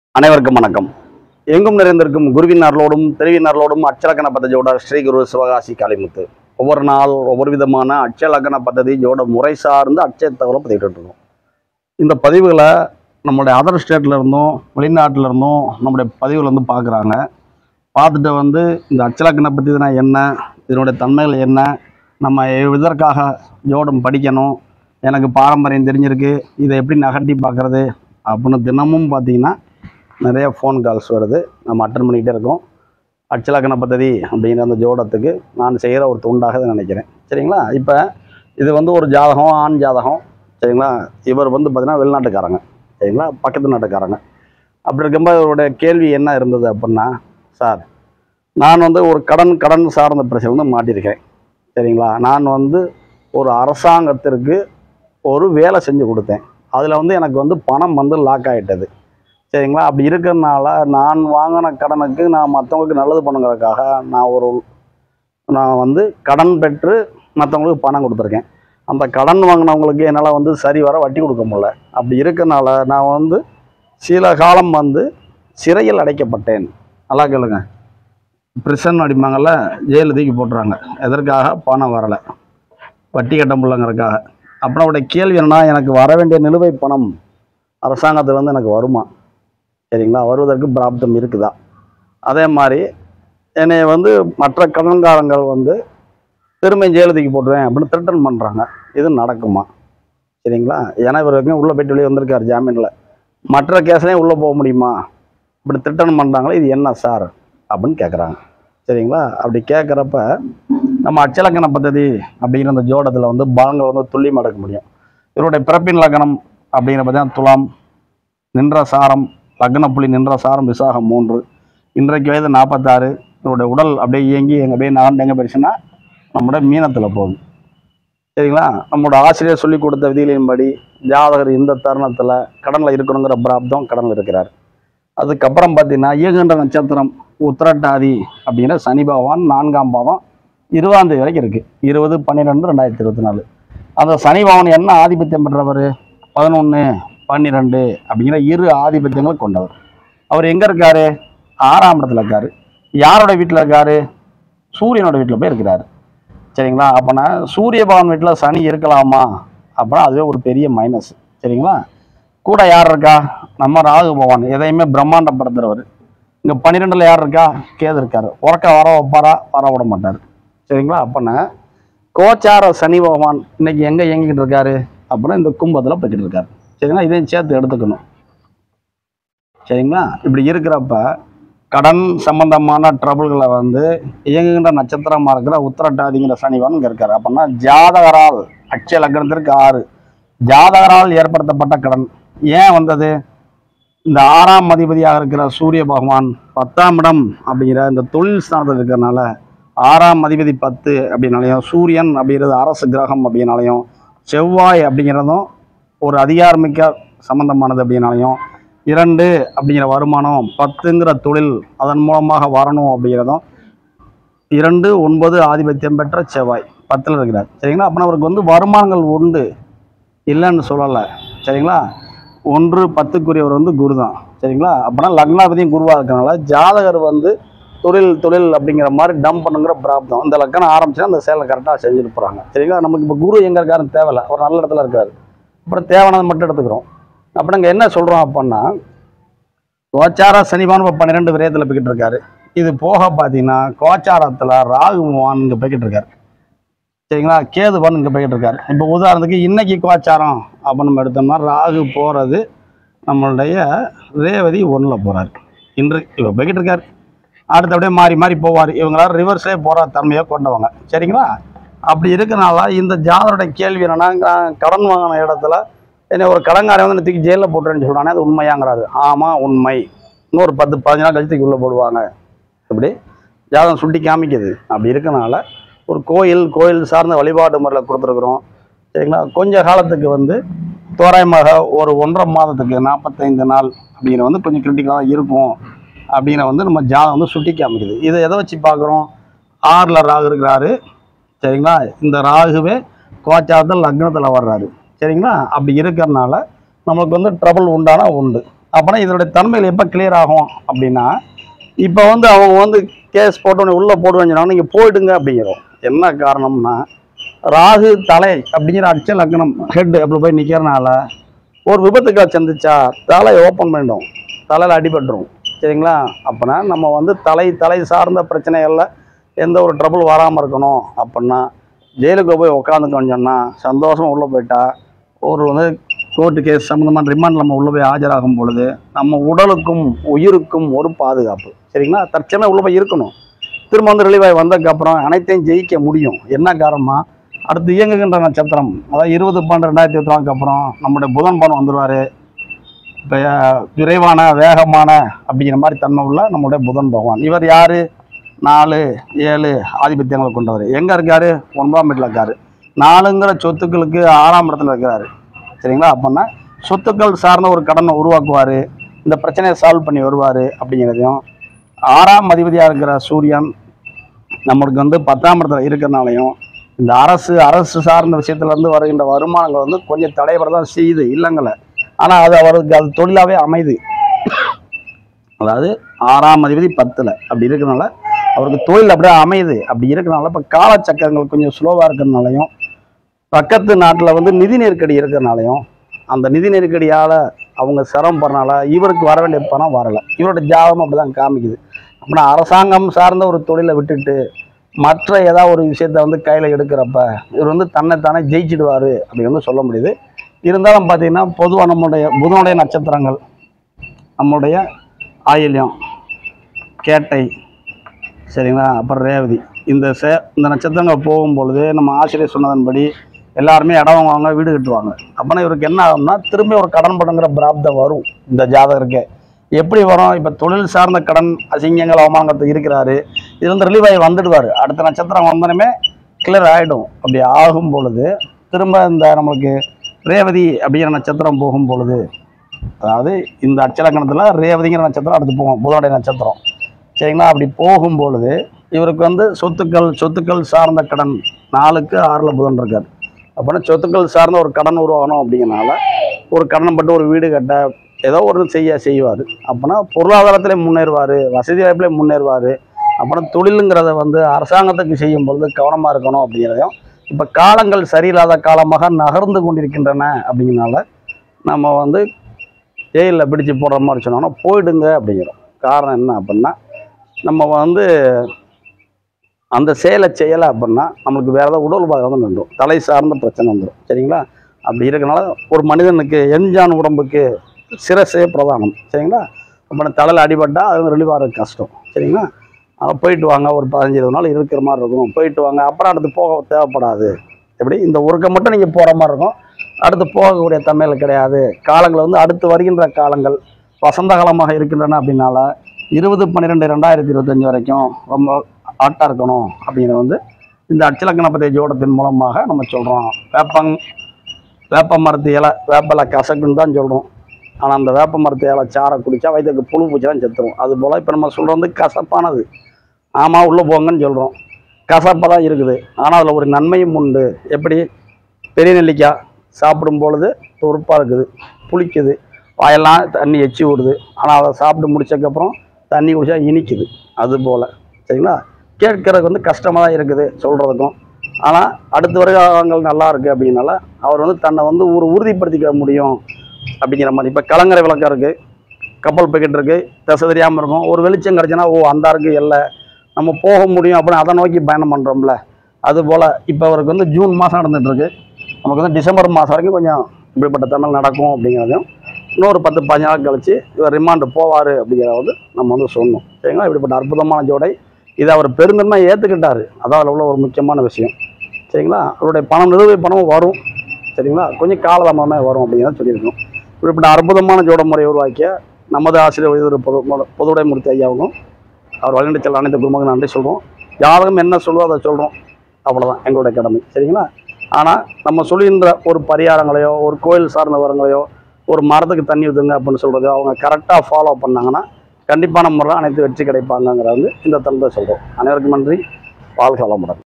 அனைவருக்கும் வணக்கம். எங்கும் நிறைந்திருக்கும் குருவின் அருளோடும் திருவின் அச்சலக்கண பദ്ധதியோட ஸ்ரீ குரு சிவகாசி காளிமுத்து. ஒவ்வொரு நாள் ஒவ்வொரு விதமான அச்சலக்கண பദ്ധதியோட முறை சார்ந்து அச்சய தகவலை பதிவிட்டு இருக்கோம். இந்த பதிவுகளை நம்மளுடைய அதர் ஸ்டேட்ல இருந்தும் வெளிநாட்டில் இருந்தும் நம்முடைய பதிவுகள் பார்க்குறாங்க. பார்த்துட்டு இந்த அச்சலக்கண பദ്ധதினா என்ன, இதனுடைய தன்மைகள் என்ன, நம்ம இதற்காக ஜோடம் படிக்கணும், எனக்கு பாரம்பரியம் தெரிஞ்சிருக்கு, இதை எப்படி நகர்த்தி பார்க்குறது அப்படின்னு தினமும் பார்த்தீங்கன்னா நிறைய ஃபோன் கால்ஸ் வருது. நம்ம அட்டன் பண்ணிக்கிட்டே இருக்கோம். அச்சலக்கண பദ്ധதி அப்படிங்கிற அந்த ஜோடத்துக்கு நான் செய்கிற ஒரு துண்டாக நினைக்கிறேன். சரிங்களா? இப்போ இது ஒரு ஜாதகம், ஆண் ஜாதகம். சரிங்களா? இவர் பார்த்தீங்கன்னா வெளிநாட்டுக்காரங்க. சரிங்களா? பக்கத்து நாட்டுக்காரங்க. அப்படி இருக்கும்போது இவருடைய கேள்வி என்ன இருந்தது அப்படின்னா, சார் நான் ஒரு கடன் சார்ந்த பிரச்சனை மாட்டியிருக்கேன். சரிங்களா? நான் ஒரு அரசாங்கத்திற்கு ஒரு வேலை செஞ்சு கொடுத்தேன். அதில் எனக்கு பணம் லாக் ஆகிட்டது. சரிங்களா? அப்படி இருக்கிறதுனால நான் வாங்கின கடனுக்கு நான் மற்றவங்களுக்கு நல்லது பண்ணுங்கிறதுக்காக நான் கடன் பெற்று மற்றவங்களுக்கு பணம் கொடுத்துருக்கேன். அந்த கடன் வாங்கினவங்களுக்கு என்னால் சரி வர வட்டி கொடுக்க முடியல. அப்படி இருக்கிறதுனால நான் சில காலம் சிறையில் அடைக்கப்பட்டேன். நல்லா கேளுங்க. பிரிசன் அடிப்பாங்கள்ல, ஜெயிலில் தூக்கி போட்டுறாங்க. எதற்காக? பணம் வரலை, வட்டி கட்ட முடியலங்கிறதுக்காக. அப்புறம் அவருடைய கேள்வி என்னன்னா, எனக்கு வர வேண்டிய நிலுவை பணம் அரசாங்கத்தில் எனக்கு வருமா? சரிங்களா? வருவதற்கு பிராப்தம் இருக்குதா? அதே மாதிரி என்னை மற்ற கடன்காரங்கள் திரும்ப ஜெயிலுக்கு போட்டுவேன் அப்படின்னு த்ரெட்டன் பண்ணுறாங்க. இது நடக்குமா? சரிங்களா? ஏன்னா இவர் வரைக்கும் உள்ளே போய்ட்டு வெளியே வந்திருக்காரு ஜாமீனில். மற்ற கேஸ்லேயும் உள்ளே போக முடியுமா? இப்படி த்ரெட்டன் பண்ணுறாங்களே, இது என்ன சார் அப்படின்னு கேட்குறாங்க. சரிங்களா? அப்படி கேட்குறப்ப நம்ம அச்சலக்கண பദ്ധதி அப்படிங்கிற அந்த ஜோடத்தில் பலங்கள் துல்லியமாக எடுக்க முடியும். இவருடைய பிறப்பின் லக்னம் அப்படிங்கிற பார்த்தீங்கன்னா துலாம், நின்ற சாரம், லக்ன புள்ளி நின்ற சாரம் விசாகம் 3, இன்றைக்கு வயது 46. இவருடைய உடல் அப்படியே இயங்கி அப்படியே நகர்ந்து எங்கே போயிடுச்சுன்னா நம்மளோட மீனத்தில் போகுது. சரிங்களா? நம்மளோட ஆசிரியர் சொல்லி கொடுத்த விதிகளின்படி ஜாதகர் இந்த தருணத்தில் கடனில் இருக்கணுங்கிற பிராப்தம் கடனில் இருக்கிறார். அதுக்கப்புறம் பார்த்தீங்கன்னா இயங்குகின்ற நட்சத்திரம் உத்திரட்டாதி அப்படிங்கிற சனி பகவான் 4ஆம் பாதம் 20ஆம் தேதி வரைக்கும் இருக்குது. 20/12/2024. அந்த சனி பகவான் என்ன ஆதிபத்தியம் பெற்றவர்? 11, 12 அப்படிங்கிற 2 ஆதிபத்தியங்களை கொண்டவர். அவர் எங்கே இருக்காரு? 6ஆம் இடத்துல இருக்காரு. யாரோட வீட்டில் இருக்காரு? சூரியனோட வீட்டில் போய் இருக்கிறாரு. சரிங்களா? அப்போனா சூரிய பகவான் வீட்டில் சனி இருக்கலாமா அப்படின்னா அதுவே ஒரு பெரிய மைனஸ். சரிங்களா? கூட யார் இருக்கா? நம்ம ராகு பகவான், எதையுமே பிரம்மாண்டப்படுத்துறவர். இங்கே 12ல் யார் இருக்கா? கேது இருக்காரு. உறக்க வர வைப்பாரா? வர விட மாட்டார். சரிங்களா? அப்போனா கோச்சார சனி பகவான் இன்னைக்கு எங்கே இயங்கிக்கிட்டு இருக்காரு அப்படின்னா இந்த கும்பத்தில் போய்கிட்டு இருக்காரு. சரிங்களா? இதையும் சேர்த்து எடுத்துக்கணும். சரிங்களா? இப்படி இருக்கிறப்ப கடன் சம்பந்தமான ட்ரபிள்களை இயங்குகின்ற நட்சத்திரமாக இருக்கிற உத்திரட்டாதிங்கிற சனிவான் இங்கே இருக்காரு. அப்படின்னா ஜாதகரால் அட்சய லக்னத்திற்கு 6 ஜாதகரால் ஏற்படுத்தப்பட்ட கடன் ஏன் வந்தது? இந்த 6ஆம் அதிபதியாக இருக்கிற சூரிய பகவான் 10ஆம் இடம் அப்படிங்கிற இந்த தொழில் ஸ்தானத்தில் இருக்கிறதுனால 6ஆம் அதிபதி 10 அப்படின்னாலையும், சூரியன் அப்படிங்கிறது அரசு கிரகம் அப்படின்னாலையும், செவ்வாய் அப்படிங்கிறதும் ஒரு அதிகாரமிக்க சம்பந்தமானது அப்படின்னாலையும், 2 அப்படிங்கிற வருமானம், 10ங்கிற தொழில் அதன் மூலமாக வரணும் அப்படிங்கிறதும், 2, 9 ஆதிபத்தியம் பெற்ற செவ்வாய் 10ல் இருக்கிறார். சரிங்களா? அப்போ அவருக்கு வருமானங்கள் உண்டு, இல்லைன்னு சொல்லலை. சரிங்களா? 1, 10க்குரியவர் குரு தான். சரிங்களா? அப்படின்னா லக்னாதிபதியும் குருவாக இருக்கிறனால ஜாதகர் தொழில் அப்படிங்கிற மாதிரி டம்ப் பண்ணுங்கிற பிராப்தம். இந்த லக்கணம் ஆரம்பிச்சுன்னா அந்த செயலை கரெக்டாக செஞ்சுட்டு போகிறாங்க. சரிங்களா? நமக்கு இப்போ குரு எங்கே இருக்காருன்னு தேவையில்லை, ஒரு நல்ல இடத்துல இருக்காரு. அப்புறம் தேவையானது மட்டும் எடுத்துக்கிறோம். அப்போ நாங்கள் என்ன சொல்கிறோம் அப்படின்னா, கோச்சார சனிபான் இப்போ 12 விரயத்தில் போய்கிட்டு இருக்காரு. இது போக பார்த்தீங்கன்னா கோச்சாரத்தில் ராகு பகவான் இங்கே போய்கிட்டு இருக்காரு. சரிங்களா? கேதுபான் இங்கே போய்கிட்டு இருக்காரு. இப்போ உதாரணத்துக்கு இன்னைக்கு கோச்சாரம் அப்படின்னு நம்ம எடுத்தோம்னா ராகு போகிறது நம்மளுடைய ரேவதி 1ல் போகிறாரு. இன்று இப்போ போய்கிட்டு இருக்காரு. அடுத்து அப்படியே மாறி மாறி போவார். இவங்களாம் ரிவர்ஸ்லேயே போகிற தன்மையை கொண்டவங்க. சரிங்களா? அப்படி இருக்கனால இந்த ஜாதகருடைய கேள்வி என்னன்னா, கடன் வாங்கின இடத்துல என்னை ஒரு கடன்காரன் தூக்கி ஜெயிலில் போட்டுறேன்னு சொல்கிறானே, அது உண்மையாங்கிறாரு. ஆமாம், உண்மை. இன்னொரு 10-15 நாள் கழிச்சு உள்ளே போடுவாங்க. இப்படி ஜாதகம் சுட்டி காமிக்குது. அப்படி இருக்கனால ஒரு கோயில் சார்ந்த வழிபாடு முறையில் கொடுத்துருக்குறோம். சரிங்களா? கொஞ்ச காலத்துக்கு தோராயமாக ஒரு 1.5 மாதத்துக்கு 45 நாள் அப்படிங்கிற கொஞ்சம் கிரிட்டிக்கலாக தான் இருக்கும் அப்படிங்கிற நம்ம ஜாதகம் சுட்டி காமிக்குது. இதை எதை வச்சு பார்க்குறோம்? 6ல் ராகு இருக்கிறாரு. சரிங்களா? இந்த ராகுவே கோச்சாரத்தில் லக்னத்தில் வர்றாரு. சரிங்களா? அப்படி இருக்கிறதுனால நமக்கு ட்ரபிள் உண்டானா உண்டு. அப்படின்னா இதனுடைய தன்மைகள் எப்போ கிளியர் ஆகும் அப்படின்னா, இப்போ வந்து அவங்க வந்து கேஸ் போட்டோன்னே உள்ளே போடுவேன்னு சொன்னாங்க, நீங்கள் போயிடுங்க அப்படிங்கிறோம். என்ன காரணம்னா, ராகு தலை அப்படிங்கிற அட்ச லக்னம் ஹெட் அப்படி போய் நிற்கிறனால ஒரு விபத்துக்களை சந்திச்சா தலை ஓப்பன் பண்ணிடும், தலையில் அடிபட்டுரும். சரிங்களா? அப்போனா நம்ம வந்து தலை சார்ந்த பிரச்சனைகளில் எந்த ஒரு ட்ரபுள் வராமல் இருக்கணும் அப்படின்னா, ஜெயிலுக்கு போய் உட்காந்துக்கோன்னு சொன்னால் சந்தோஷமாக உள்ளே போயிட்டா ஒரு வந்து கோர்ட்டு கேஸ் சம்மந்தமான ரிமாண்ட் நம்ம உள்ளே போய் ஆஜராகும் பொழுது நம்ம உடலுக்கும் உயிருக்கும் ஒரு பாதுகாப்பு. சரிங்களா? தற்சமயம் உள்ளே போய் இருக்கணும். திரும்ப வந்து ரிலீவாகி வந்ததுக்கப்புறம் அனைத்தையும் ஜெயிக்க முடியும். என்ன காரணமாக, அடுத்து இயங்குகின்ற நட்சத்திரம், அதாவது 20/12/2024 அப்புறம் நம்முடைய புதன் பகவான் வந்துடுவார். இப்போ விரைவான வேகமான அப்படிங்கிற மாதிரி தன்மை உள்ள நம்முடைய புதன் பகவான். இவர் யார்? 4, 7 ஆதிபத்தியங்களை கொண்டவர். எங்கே இருக்கார்? 9ஆம் வீட்டில் இருக்கார். 4ங்கிற சொத்துக்களுக்கு 6ஆம் இடத்துல இருக்கிறாரு. சரிங்களா? அப்படின்னா சொத்துக்கள் சார்ந்த ஒரு கடனை உருவாக்குவார், இந்த பிரச்சனையை சால்வ் பண்ணி வருவார் அப்படிங்கிறதையும், 6ஆம் அதிபதியாக இருக்கிற சூரியன் நம்மளுக்கு வந்து 10ஆம் இடத்துல இருக்கிறனாலையும் இந்த அரசு சார்ந்த விஷயத்துலேருந்து வருகின்ற வருமானங்கள் வந்து கொஞ்சம் தடைபட தான் செய்யுது, இல்லைங்கள. ஆனால் அது அவருக்கு அது தொழிலாகவே அமைது. அதாவது 6ஆம் அதிபதி 10ல் அப்படி இருக்கிறனால அவருக்கு தொழில் அப்படியே அமையுது. அப்படி இருக்கிறனால இப்போ காலச்சக்கரங்கள் கொஞ்சம் ஸ்லோவாக இருக்கிறனாலையும், பக்கத்து நாட்டில் வந்து நிதி நெருக்கடி இருக்கிறனாலையும், அந்த நிதி நெருக்கடியால் அவங்க சிரமப்படுறனால இவருக்கு வர வேண்டிய பணம் வரலை. இவரோட ஜாதகம் அப்படி தான் காமிக்குது. அப்படின்னா அரசாங்கம் சார்ந்த ஒரு தொழிலை விட்டுட்டு மற்ற ஏதாவது ஒரு விஷயத்தை வந்து கையில் எடுக்கிறப்ப இவர் வந்து தன்னைத்தானே ஜெயிச்சிடுவார் அப்படி வந்து சொல்ல முடியுது. இருந்தாலும் பார்த்தீங்கன்னா பொதுவாக நம்முடைய புதனுடைய நட்சத்திரங்கள், நம்முடைய ஆயில்யம், கேட்டை, சரிங்களா, அப்புறம் ரேவதி, இந்த நட்சத்திரங்கள் போகும்பொழுது நம்ம ஆசிரியர் சொன்னதன்படி எல்லாருமே இடம் வாங்க, வீடு கட்டுவாங்க. அப்படின்னா இவருக்கு என்ன ஆகும்னா திரும்பி ஒரு கடன் படங்கிற பிராப்தம் வரும் இந்த ஜாதகருக்கு. எப்படி வரும்? இப்போ தொழில் சார்ந்த கடன் அசிங்கங்கள் அவமானங்கள் இருக்கிறாரு, இது வந்து ரிலீவ் ஆகி வந்துடுவார். அடுத்த நட்சத்திரம் வந்தனுமே கிளியர் ஆகிடும். அப்படி ஆகும் பொழுது திரும்ப இந்த நம்மளுக்கு ரேவதி அப்படிங்கிற நட்சத்திரம் போகும் பொழுது, அதாவது இந்த அச்சலக்கணத்தில் ரேவதிங்கிற நட்சத்திரம் அடுத்து போகும், புதனுடைய நட்சத்திரம். சரிங்களா? அப்படி போகும் பொழுது இவருக்கு வந்து சொத்துக்கள் சார்ந்த கடன் 4க்கு 6ல் புதன் இருக்கார். அப்படின்னா சொத்துக்கள் சார்ந்த ஒரு கடன் உருவாகணும் அப்படிங்கிறனால ஒரு கடன் பட்டு ஒரு வீடு கட்ட ஏதோ ஒரு செய்வார். அப்படின்னா பொருளாதாரத்திலே முன்னேறுவார், வசதி வாய்ப்பிலே முன்னேறுவார். அப்புறம் தொழிலுங்கிறத வந்து அரசாங்கத்துக்கு செய்யும் பொழுது கவனமாக இருக்கணும் அப்படிங்கிறதையும், இப்போ காலங்கள் சரியில்லாத காலமாக நகர்ந்து கொண்டிருக்கின்றன அப்படிங்கிறனால நம்ம வந்து ஜெயிலில் பிடிச்சி போடுற மாதிரி சொன்னோம்னா போயிடுங்க அப்படிங்கிறோம். காரணம் என்ன அப்படின்னா, நம்ம வந்து அந்த செய்யலை அப்படின்னா நம்மளுக்கு வேறு ஏதாவது உடல் உபாதை வந்து நின்றும், தலை சார்ந்த பிரச்சனை வந்துடும். சரிங்களா? அப்படி இருக்கனால ஒரு மனிதனுக்கு எஞ்சான் உடம்புக்கு சிரசே பிரதானம். சரிங்களா? அப்போ தலையில் அடிபட்டால் அது ரிலீவ் ஆகிறது கஷ்டம். சரிங்களா? போயிட்டு வாங்க, ஒரு 15-20 நாள் இருக்கிற மாதிரி இருக்கும், போயிட்டு வாங்க. அப்புறம் அடுத்து போக தேவைப்படாது. எப்படி இந்த ஒருக்க மட்டும் நீங்கள் போகிற மாதிரி இருக்கும், அடுத்து போகக்கூடிய தன்மையில் கிடையாது. காலங்கள் வந்து அடுத்து வருகின்ற காலங்கள் வசந்த காலமாக இருக்கின்றன. அப்படின்னால 20/12/2025 வரைக்கும் ரொம்ப ஆட்டாக இருக்கணும் அப்படிங்கிறது வந்து இந்த அச்சலக்கணபதி ஜோடத்தின் மூலமாக நம்ம சொல்கிறோம். வேப்ப மரத்து இலை, வேப்பலை கசக்குன்னு தான் சொல்கிறோம். ஆனால் அந்த வேப்ப மரத்து இலை சாரை குடித்தா வயிற்றுக்கு புழு பூச்சிலாம் செத்துரும். அதுபோல் இப்போ நம்ம சொல்கிறது வந்து கசப்பானது. ஆமாம், உள்ளே போங்கன்னு சொல்கிறோம், கசப்பாக தான் இருக்குது. ஆனால் அதில் ஒரு நன்மையும் உண்டு. எப்படி? பெரிய நெல்லிக்காய் சாப்பிடும் பொழுது தொறுப்பாக இருக்குது, புளிக்குது, வாயெல்லாம் தண்ணி எச்சி விடுது. ஆனால் அதை சாப்பிட்டு முடிச்சதுக்கப்புறம் தண்ணி குடிச்சா இனிக்குது. அதுபோல் சரிங்களா? கேட்கறதுக்கு வந்து கஷ்டமாக தான் இருக்குது சொல்கிறதுக்கும். ஆனால் அடுத்த வருடங்கள் நல்லா இருக்குது அப்படின்னால அவர் வந்து தன்னை வந்து ஒரு உறுதிப்படுத்திக்க முடியும் அப்படிங்கிற மாதிரி. இப்போ கலங்கரை விளக்கம் இருக்குது, கப்பல் பாக்கெட் இருக்குது, திசை தெரியாமல் இருக்கும். ஒரு வெளிச்சம் கிடச்சுன்னா அந்த இருக்குது இல்லை, நம்ம போக முடியும் அப்படின்னு அதை நோக்கி பயணம் பண்ணுறோம்ல. அதுபோல் இப்போ அவருக்கு வந்து ஜூன் மாதம் நடந்துகிட்ருக்கு, நமக்கு வந்து டிசம்பர் மாதம் வரைக்கும் கொஞ்சம் இப்படிப்பட்ட தமிழ் நடக்கும் அப்படிங்கிறதையும், இன்னொரு 10-15 நாள் கழித்து இவர் ரிமாண்டு போவார் அப்படிங்கிறத வந்து நம்ம வந்து சொன்னோம். சரிங்களா? இப்படிப்பட்ட அற்புதமான ஜோடை இதை அவர் பெருந்தன்மையாக ஏற்றுக்கிட்டார். அதான் அதில் உள்ள ஒரு முக்கியமான விஷயம். சரிங்களா? அவருடைய பணம் நிறுவை பணமும் வரும். சரிங்களா? கொஞ்சம் காலதாமதமாக வரும் அப்படிங்கிறத சொல்லியிருக்கோம். இப்படிப்பட்ட அற்புதமான ஜோட முறை உருவாக்கிய நமது ஆசிரியர் பொதுவுடை மூர்த்தி ஐயாவுக்கும் அவர் வழிநடத்தி செல்ல அனைத்து குடும்பங்களும் நன்றி சொல்கிறோம். ஜாதகம் என்ன சொல்லுவோ அதை சொல்கிறோம், அவ்வளோதான் எங்களுடைய கடமை. சரிங்களா? ஆனால் நம்ம சொல்லுகின்ற ஒரு பரிகாரங்களையோ, ஒரு கோயில் சார்ந்த விவரங்களையோ, ஒரு மரத்துக்கு தண்ணி ஊற்றுங்க அப்படின்னு சொல்கிறதையோ அவங்க கரெக்டாக ஃபாலோ பண்ணாங்கன்னா கண்டிப்பான முறையில் அனைத்து வெற்றி கிடைப்பாங்கிறத வந்து இந்த தளத்தை சொல்கிறோம். அனைவருக்கும் நன்றி. வாழ்க வளமுடன்.